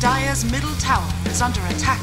Dire's middle tower is under attack.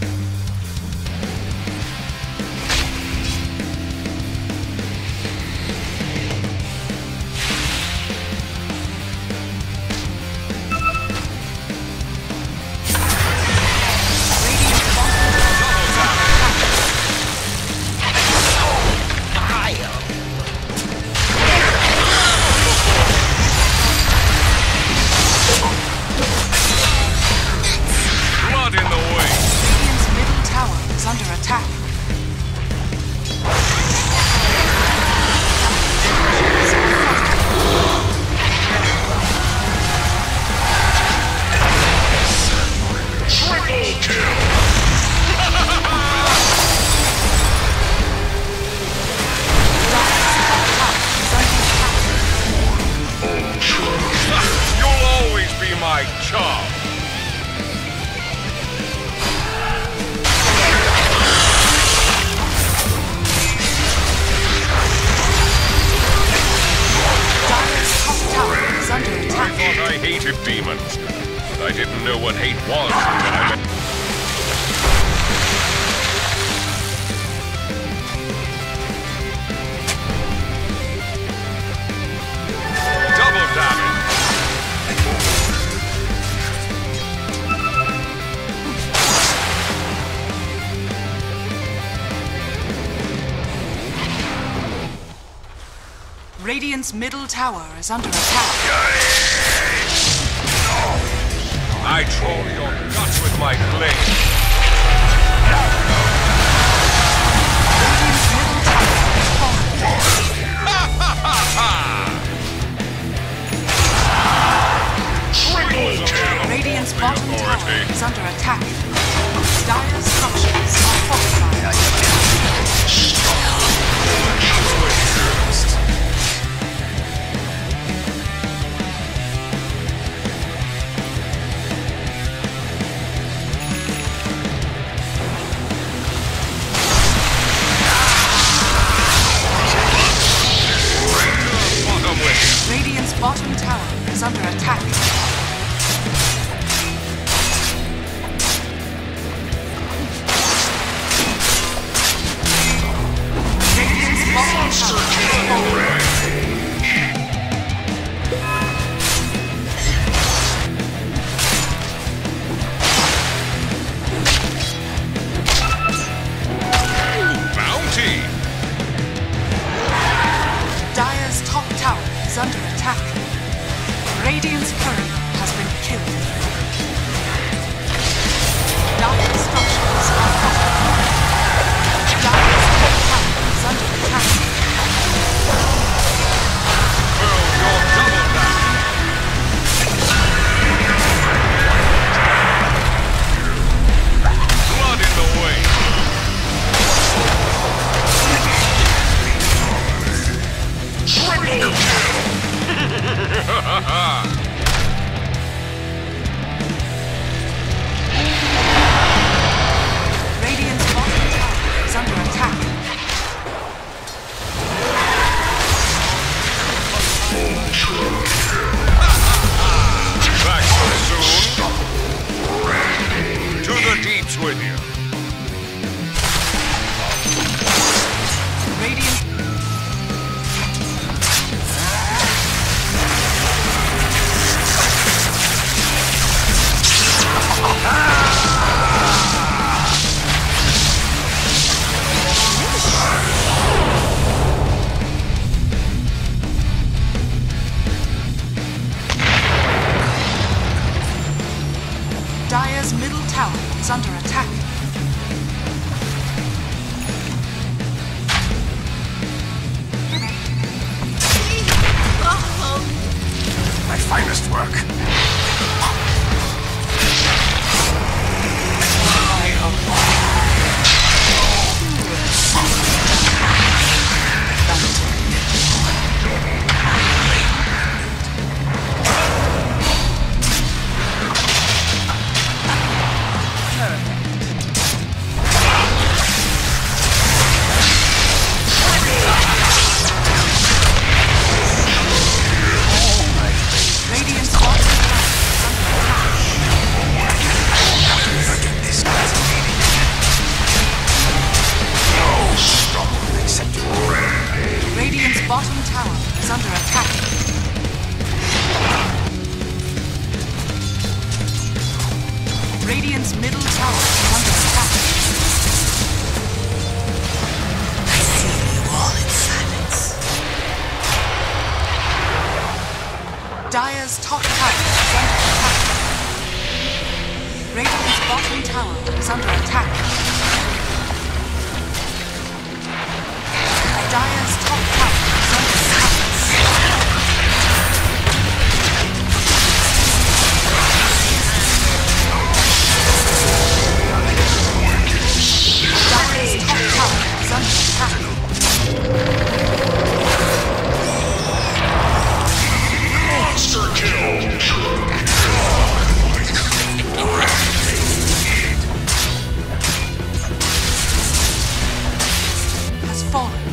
Demons. But I didn't know what hate was until I met... Double damage! Radiant's middle tower is under attack. I troll your guts with my blade. Radiant's middle tower is falling. Radiant's bottom tower is under attack. Dire's structures are fortified. Radiant's bottom tower is under attack. Radiant's bottom tower is falling. Bounty! Dire's top tower is under attack. Radiant's courier has been killed. Dire's structures are fortified. Dire's top tower is under attack. Well, you're double down. Blood in the way. Triple kill! Radiant's bottom tower is under attack. Back so soon? To the deeps with you. Radiant. Dire's middle tower is under attack. My finest work. Radiant's bottom tower Radiant's middle tower is under attack. I feel you all in silence. Dire's top tower is under attack. Radiant's bottom tower is under attack. Dire's top tower is under attack. Dire's top tower is under attack. Monster kill! Has fallen.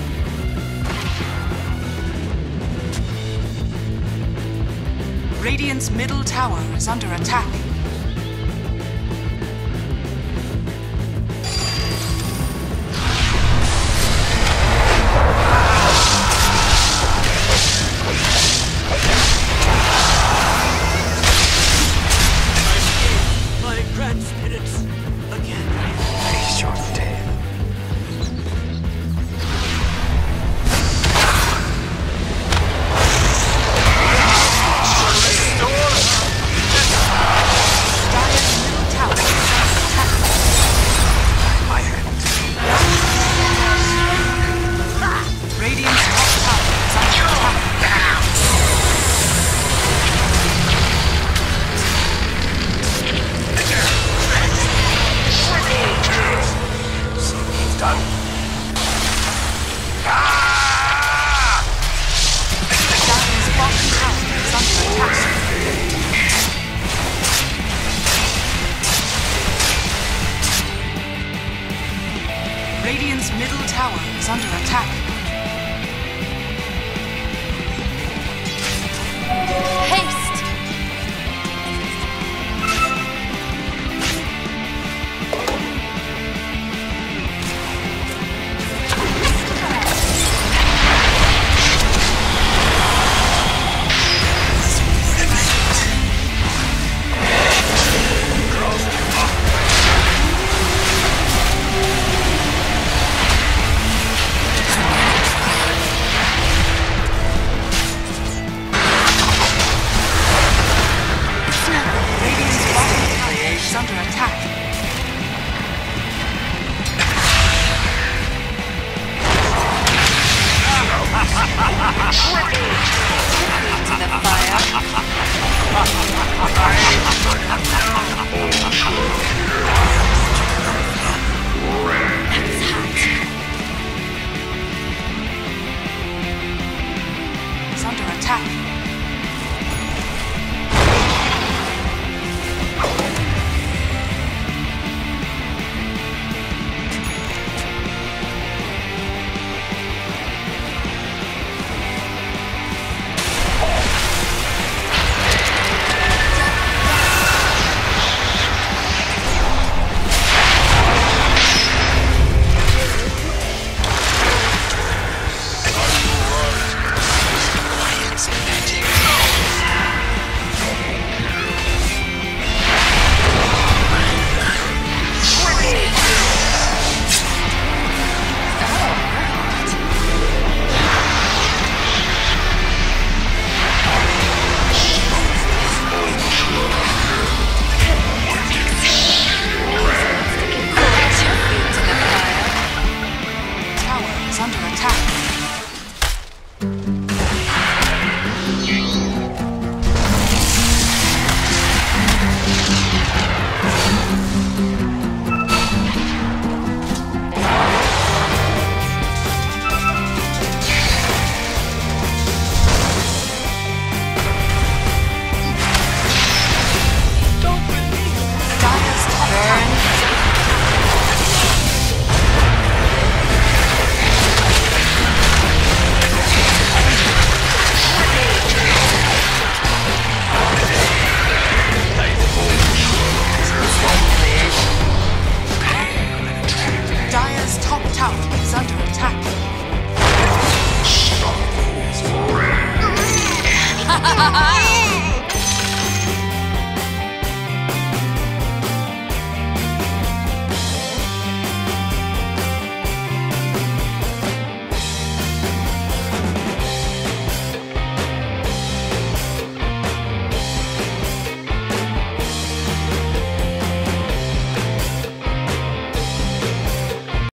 Radiant's middle tower is under attack. My grand spirits again. Face your tail. Dire's middle tower is under attack. My hand. Radiant's top tower is under attack. Done. Dire's bottom tower is under attack. Radiant's middle tower is under attack.